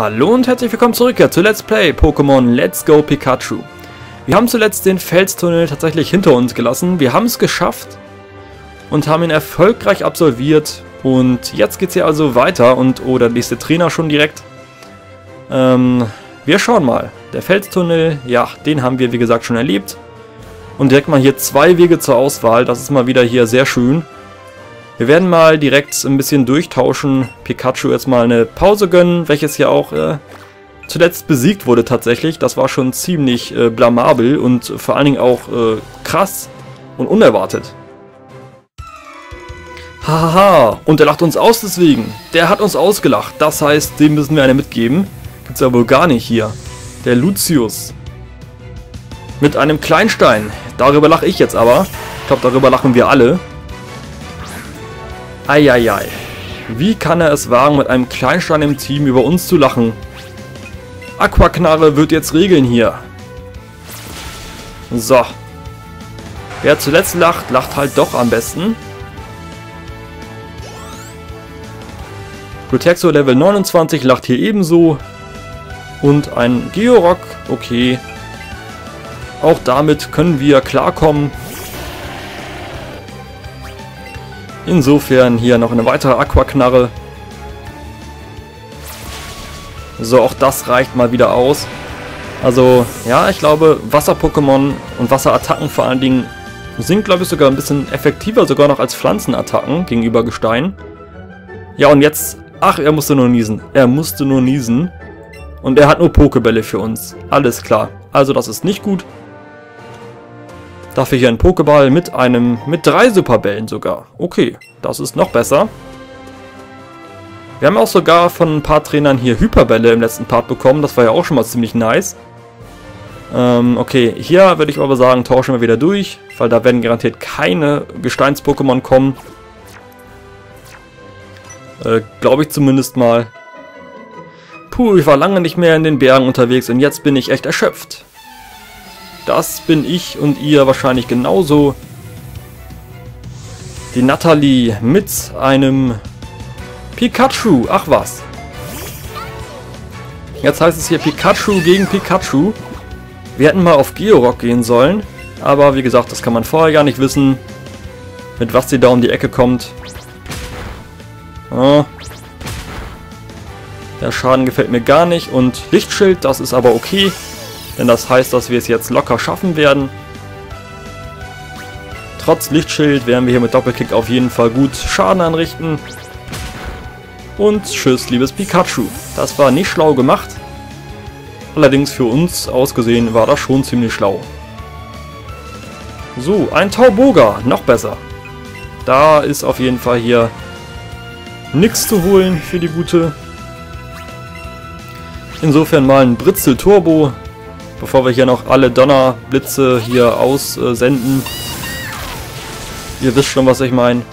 Hallo und herzlich willkommen zurück zu Let's Play Pokémon Let's Go Pikachu. Wir haben zuletzt den Felstunnel tatsächlich hinter uns gelassen. Wir haben es geschafft und haben ihn erfolgreich absolviert. Und jetzt geht es hier also weiter und der nächste Trainer schon direkt. Wir schauen mal. Der Felstunnel, ja, den haben wir wie gesagt schon erlebt. Und direkt mal hier 2 Wege zur Auswahl. Das ist mal wieder hier sehr schön. Wir werden mal direkt ein bisschen durchtauschen. Pikachu jetzt mal eine Pause gönnen, welches ja auch zuletzt besiegt wurde tatsächlich. Das war schon ziemlich blamabel und vor allen Dingen auch krass und unerwartet. Hahaha, und er lacht uns aus deswegen. Der hat uns ausgelacht. Das heißt, dem müssen wir eine mitgeben. Gibt's ja wohl gar nicht hier. Der Lucius. Mit einem Kleinstein. Darüber lache ich jetzt aber. Ich glaube, darüber lachen wir alle. Eieiei. Wie kann er es wagen, mit einem Kleinstein im Team über uns zu lachen? Aquaknarre wird jetzt regeln hier. So. Wer zuletzt lacht, lacht halt doch am besten. Protexo Level 29 lacht hier ebenso. Und ein Georock, okay. Auch damit können wir klarkommen. Insofern hier noch eine weitere Aquaknarre. So, auch das reicht mal wieder aus. Also, ja, ich glaube, Wasser-Pokémon und Wasserattacken vor allen Dingen sind, glaube ich, sogar ein bisschen effektiver, sogar noch als Pflanzenattacken gegenüber Gestein. Ja, und jetzt, ach, er musste nur niesen. Er musste nur niesen. Und er hat nur Pokébälle für uns. Alles klar. Also, das ist nicht gut. Dafür hier ein Pokéball mit 3 Superbällen sogar. Okay, das ist noch besser. Wir haben auch sogar von ein paar Trainern hier Hyperbälle im letzten Part bekommen. Das war ja auch schon mal ziemlich nice. Okay, hier würde ich aber sagen, tauschen wir wieder durch. Weil da werden garantiert keine Gesteins-Pokémon kommen. Glaube ich zumindest mal. Puh, ich war lange nicht mehr in den Bergen unterwegs und jetzt bin ich echt erschöpft. Das bin ich und ihr wahrscheinlich genauso. Die Natalie mit einem Pikachu. Ach was. Jetzt heißt es hier Pikachu gegen Pikachu. Wir hätten mal auf Georock gehen sollen. Aber wie gesagt, das kann man vorher gar nicht wissen. Mit was sie da um die Ecke kommt. Oh. Der Schaden gefällt mir gar nicht. Und Lichtschild, das ist aber okay. Denn das heißt, dass wir es jetzt locker schaffen werden. Trotz Lichtschild werden wir hier mit Doppelkick auf jeden Fall gut Schaden anrichten. Und tschüss, liebes Pikachu. Das war nicht schlau gemacht. Allerdings für uns ausgesehen war das schon ziemlich schlau. So, ein Tauboga, noch besser. Da ist auf jeden Fall hier nichts zu holen für die Gute. Insofern mal ein Britzel Turbo. Bevor wir hier noch alle Donnerblitze hier aussenden. Ihr wisst schon, was ich meine.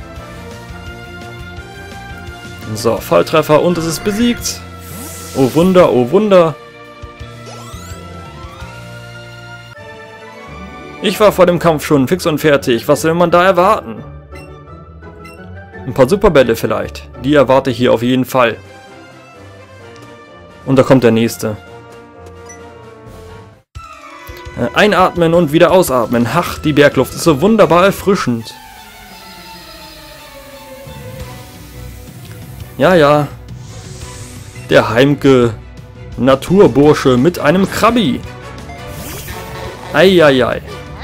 So, Volltreffer und es ist besiegt. Oh Wunder, oh Wunder. Ich war vor dem Kampf schon fix und fertig. Was will man da erwarten? Ein paar Superbälle vielleicht. Die erwarte ich hier auf jeden Fall. Und da kommt der nächste. Einatmen und wieder ausatmen. Ach, die Bergluft ist so wunderbar erfrischend. Ja, ja. Der Heimke Naturbursche mit einem Krabbi. Eieiei.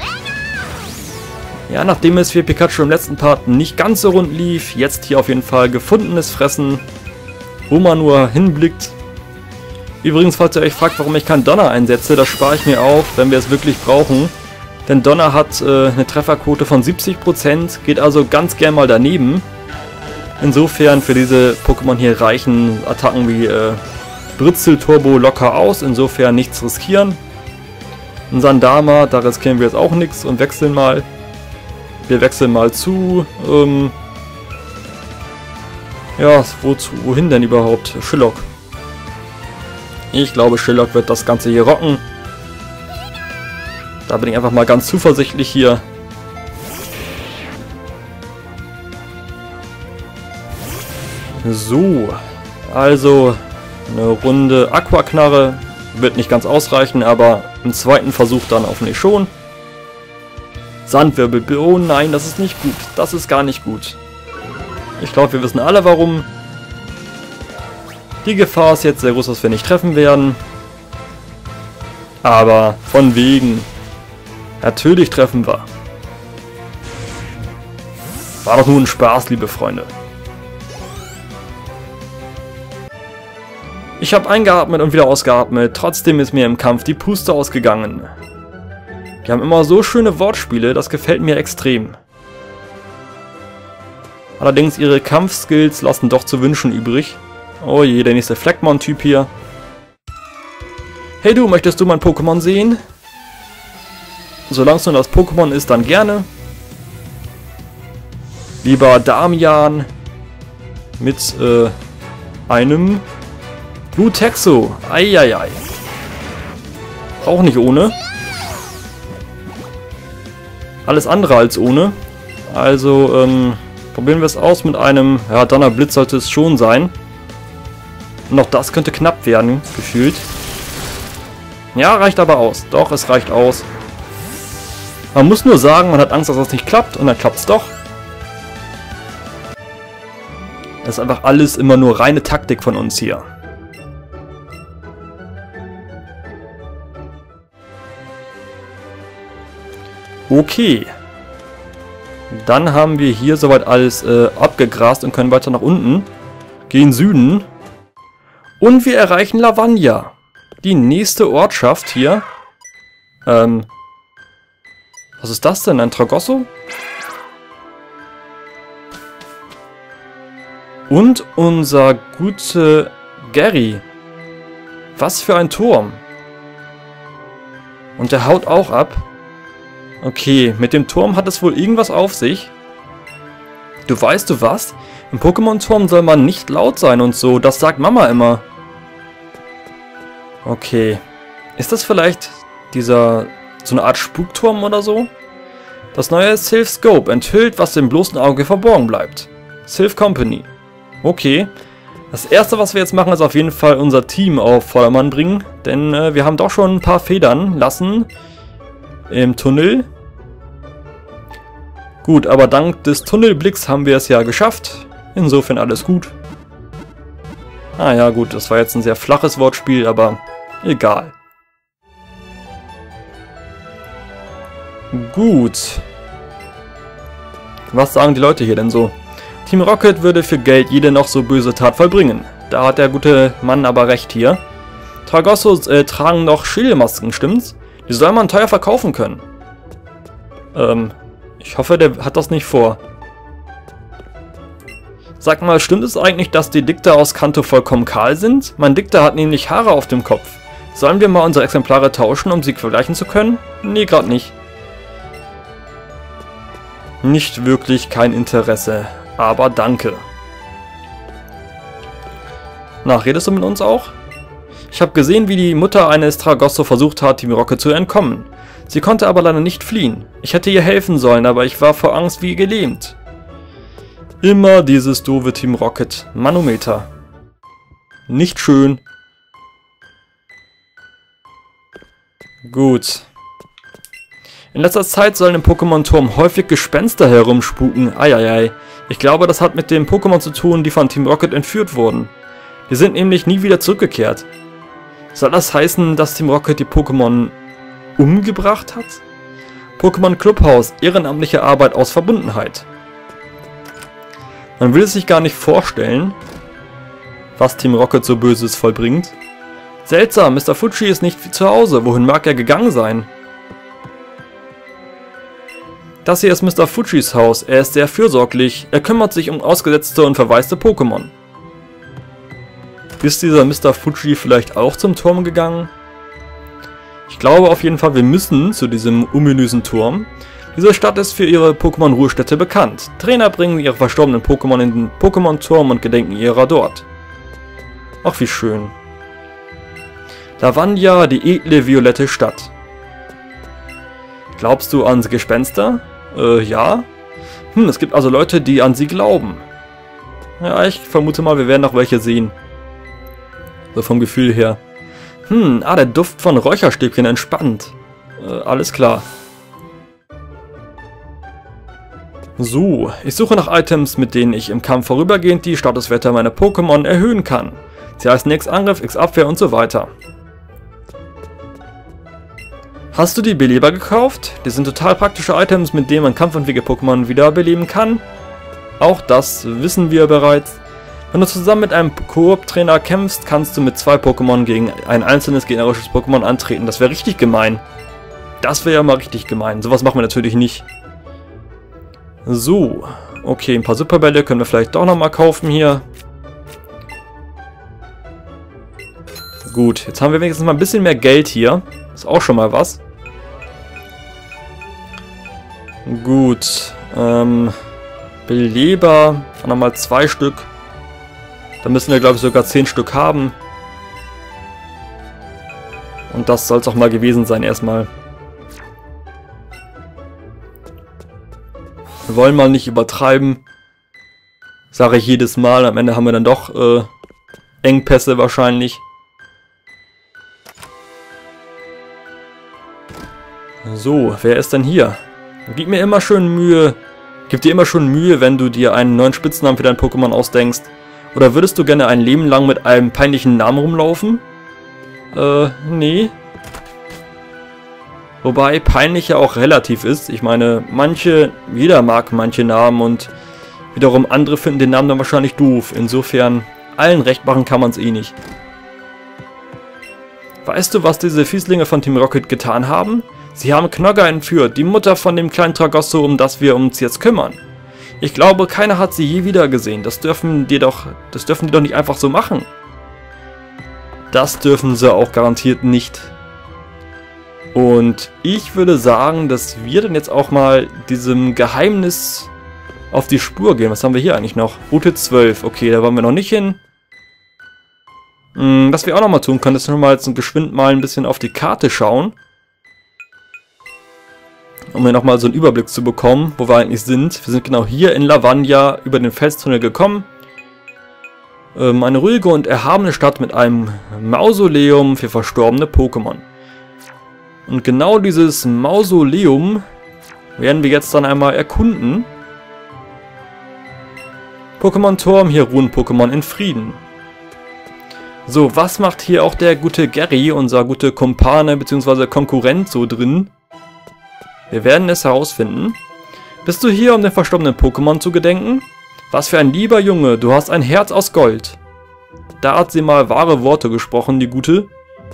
Ja, nachdem es für Pikachu im letzten Part nicht ganz so rund lief, jetzt hier auf jeden Fall gefundenes Fressen, wo man nur hinblickt. Übrigens, falls ihr euch fragt, warum ich keinen Donner einsetze, das spare ich mir auf, wenn wir es wirklich brauchen. Denn Donner hat eine Trefferquote von 70%, geht also ganz gern mal daneben. Insofern für diese Pokémon hier reichen Attacken wie Britzel Turbo locker aus, insofern nichts riskieren. Ein Sandama, da riskieren wir jetzt auch nichts und wechseln mal. Wir wechseln mal zu, ja, wohin denn überhaupt? Shillock. Ich glaube, Shillock wird das Ganze hier rocken. Da bin ich einfach mal ganz zuversichtlich hier. So, also Eine Runde Aquaknarre wird nicht ganz ausreichen, aber im zweiten Versuch dann hoffentlich schon. Sandwirbel, oh nein, das ist nicht gut. Das ist gar nicht gut. Ich glaube, wir wissen alle warum. Die Gefahr ist jetzt sehr groß, dass wir nicht treffen werden. Aber von wegen. Natürlich treffen wir. War doch nur ein Spaß, liebe Freunde. Ich habe eingeatmet und wieder ausgeatmet. Trotzdem ist mir im Kampf die Puste ausgegangen. Die haben immer so schöne Wortspiele, das gefällt mir extrem. Allerdings ihre Kampfskills lassen doch zu wünschen übrig. Oh je, der nächste Fleckmon-Typ hier. Hey du, möchtest du mein Pokémon sehen? Solange es nur das Pokémon ist, dann gerne. Lieber Damian mit einem Blutexo. Eieiei. Auch nicht ohne. Alles andere als ohne. Also, probieren wir es aus mit einem... Ja, Donnerblitz sollte es schon sein. Und auch das könnte knapp werden, gefühlt. Ja, reicht aber aus. Doch, es reicht aus. Man muss nur sagen, man hat Angst, dass das nicht klappt. Und dann klappt es doch. Das ist einfach alles immer nur reine Taktik von uns hier. Okay. Dann haben wir hier soweit alles abgegrast und können weiter nach unten. Gehen Süden. Und wir erreichen Lavania. Die nächste Ortschaft hier. Was ist das denn? Ein Tragosso? Und unser guter Gary. Was für ein Turm. Und der haut auch ab. Okay, mit dem Turm hat es wohl irgendwas auf sich. Du weißt du was? Im Pokémon-Turm soll man nicht laut sein und so. Das sagt Mama immer. Okay. Ist das vielleicht so eine Art Spukturm oder so? Das neue Sylph Scope enthüllt, was dem bloßen Auge verborgen bleibt. Sylph Company. Okay. Das erste, was wir jetzt machen, ist auf jeden Fall unser Team auf Vordermann bringen. Denn wir haben doch schon ein paar Federn lassen im Tunnel. Gut, aber dank des Tunnelblicks haben wir es ja geschafft. Insofern alles gut. Ah ja, gut, das war jetzt ein sehr flaches Wortspiel, aber egal. Gut. Was sagen die Leute hier denn so? Team Rocket würde für Geld jede noch so böse Tat vollbringen. Da hat der gute Mann aber recht hier. Tragossos tragen noch Schädelmasken, stimmt's? Die soll man teuer verkaufen können. Ich hoffe, der hat das nicht vor. Sag mal, stimmt es eigentlich, dass die Dicter aus Kanto vollkommen kahl sind? Mein Dicter hat nämlich Haare auf dem Kopf. Sollen wir mal unsere Exemplare tauschen, um sie vergleichen zu können? Nee, gerade nicht. Nicht wirklich kein Interesse, aber danke. Na, redest du mit uns auch? Ich habe gesehen, wie die Mutter eines Tragosso versucht hat, Team Rocket zu entkommen. Sie konnte aber leider nicht fliehen. Ich hätte ihr helfen sollen, aber ich war vor Angst wie gelähmt. Immer dieses doofe Team Rocket. Manometer. Nicht schön. Gut. In letzter Zeit sollen im Pokémon-Turm häufig Gespenster herumspuken. Eieiei. Ich glaube, das hat mit den Pokémon zu tun, die von Team Rocket entführt wurden. Die sind nämlich nie wieder zurückgekehrt. Soll das heißen, dass Team Rocket die Pokémon umgebracht hat? Pokémon Clubhaus, ehrenamtliche Arbeit aus Verbundenheit. Man will es sich gar nicht vorstellen, was Team Rocket so Böses vollbringt. Seltsam, Mr. Fuji ist nicht zu Hause. Wohin mag er gegangen sein? Das hier ist Mr. Fujis Haus. Er ist sehr fürsorglich. Er kümmert sich um ausgesetzte und verwaiste Pokémon. Ist dieser Mr. Fuji vielleicht auch zum Turm gegangen? Ich glaube auf jeden Fall, wir müssen zu diesem ominösen Turm. Diese Stadt ist für ihre Pokémon-Ruhestätte bekannt. Trainer bringen ihre verstorbenen Pokémon in den Pokémon-Turm und gedenken ihrer dort. Ach, wie schön. Lavania, die edle violette Stadt. Glaubst du an Gespenster? Ja. Es gibt also Leute, die an sie glauben. Ja, ich vermute mal, wir werden noch welche sehen. So vom Gefühl her. Der Duft von Räucherstäbchen entspannt. Alles klar. So, ich suche nach Items, mit denen ich im Kampf vorübergehend die Statuswerte meiner Pokémon erhöhen kann. Sie heißen X Angriff, X Abwehr und so weiter. Hast du die Beleber gekauft? Die sind total praktische Items, mit denen man kampfunfähige Pokémon wiederbeleben kann. Auch das wissen wir bereits. Wenn du zusammen mit einem Koop-Trainer kämpfst, kannst du mit 2 Pokémon gegen ein einzelnes gegnerisches Pokémon antreten. Das wäre richtig gemein. Das wäre ja mal richtig gemein. Sowas machen wir natürlich nicht. So, okay, ein paar Superbälle können wir vielleicht doch nochmal kaufen hier. Gut, jetzt haben wir wenigstens mal ein bisschen mehr Geld hier. Ist auch schon mal was. Gut, Beleber, nochmal 2 Stück. Da müssen wir, glaube ich, sogar 10 Stück haben. Und das soll es auch mal gewesen sein erstmal. Wir wollen mal nicht übertreiben. Sage ich jedes Mal. Am Ende haben wir dann doch Engpässe wahrscheinlich. So, wer ist denn hier? Gib mir immer schön Mühe. Gib dir immer schon Mühe, wenn du dir einen neuen Spitznamen für dein Pokémon ausdenkst. Oder würdest du gerne ein Leben lang mit einem peinlichen Namen rumlaufen? Nee. Wobei peinlich ja auch relativ ist. Ich meine, jeder mag manche Namen und wiederum andere finden den Namen dann wahrscheinlich doof. Insofern, allen recht machen kann man es eh nicht. Weißt du, was diese Fieslinge von Team Rocket getan haben? Sie haben Knogger entführt, die Mutter von dem kleinen Tragosso, um das wir uns jetzt kümmern. Ich glaube, keiner hat sie je wieder gesehen. Das dürfen die doch nicht einfach so machen. Das dürfen sie auch garantiert nicht. Und ich würde sagen, dass wir dann jetzt auch mal diesem Geheimnis auf die Spur gehen. Was haben wir hier eigentlich noch? Route 12. Okay, da wollen wir noch nicht hin. Was wir auch noch mal tun können, ist noch mal jetzt geschwind mal ein bisschen auf die Karte schauen. Um hier nochmal so einen Überblick zu bekommen, wo wir eigentlich sind. Wir sind genau hier in Lavania über den Felstunnel gekommen. Eine ruhige und erhabene Stadt mit einem Mausoleum für verstorbene Pokémon. Und genau dieses Mausoleum werden wir jetzt dann einmal erkunden. Pokémon-Turm, hier ruhen Pokémon in Frieden. So, was macht hier auch der gute Gary, unser gute Kumpane bzw. Konkurrent so drin? Wir werden es herausfinden. Bist du hier, um den verstorbenen Pokémon zu gedenken? Was für ein lieber Junge, du hast ein Herz aus Gold. Da hat sie mal wahre Worte gesprochen, die Gute.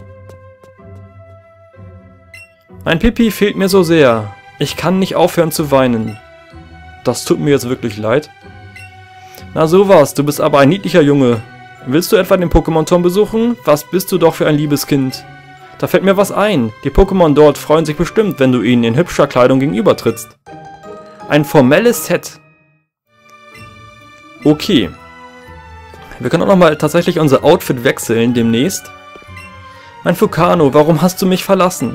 Mein Pipi fehlt mir so sehr. Ich kann nicht aufhören zu weinen. Das tut mir jetzt wirklich leid. Na sowas, du bist aber ein niedlicher Junge. Willst du etwa den Pokémon-Turm besuchen? Was bist du doch für ein liebes Kind. Da fällt mir was ein. Die Pokémon dort freuen sich bestimmt, wenn du ihnen in hübscher Kleidung gegenübertrittst. Ein formelles Set. Okay. Wir können auch nochmal tatsächlich unser Outfit wechseln demnächst. Mein Fukano, warum hast du mich verlassen?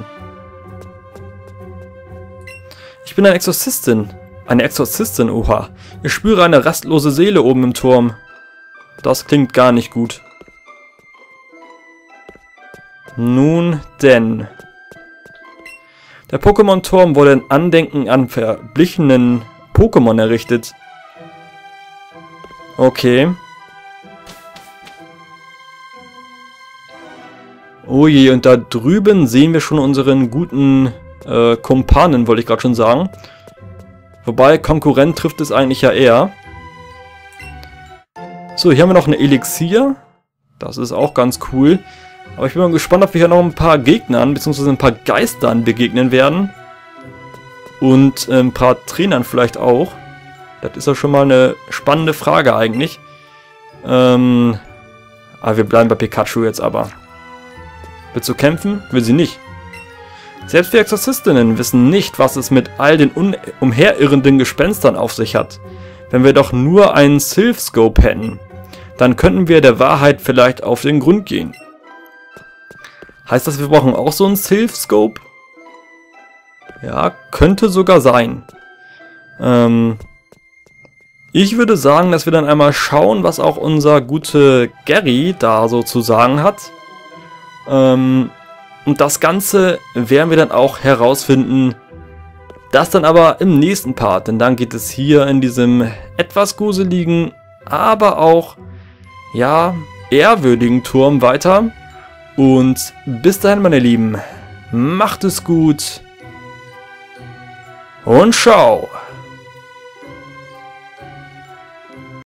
Ich bin eine Exorzistin. Eine Exorzistin, oha. Ich spüre eine rastlose Seele oben im Turm. Das klingt gar nicht gut. Nun denn. Der Pokémon-Turm wurde in Andenken an verblichenen Pokémon errichtet. Okay. Oh je, und da drüben sehen wir schon unseren guten Kumpanen, wollte ich gerade schon sagen. Wobei, Konkurrent trifft es eigentlich ja eher. So, hier haben wir noch eine Elixier. Das ist auch ganz cool. Aber ich bin mal gespannt, ob wir hier noch ein paar Gegnern, beziehungsweise ein paar Geistern begegnen werden. Und ein paar Trainern vielleicht auch. Das ist ja schon mal eine spannende Frage eigentlich. Aber wir bleiben bei Pikachu jetzt aber. Willst du kämpfen? Will sie nicht. Selbst wir Exorzistinnen wissen nicht, was es mit all den umherirrenden Gespenstern auf sich hat. Wenn wir doch nur einen Silph-Scope hätten, dann könnten wir der Wahrheit vielleicht auf den Grund gehen. Heißt das, wir brauchen auch so einen Silph-Scope? Ja, könnte sogar sein. Ich würde sagen, dass wir dann einmal schauen, was auch unser guter Gary da so zu sagen hat. Und das Ganze werden wir dann auch herausfinden. Das dann aber im nächsten Part, denn dann geht es hier in diesem etwas gruseligen, aber auch, ja, ehrwürdigen Turm weiter. Und bis dahin, meine Lieben, macht es gut und ciao!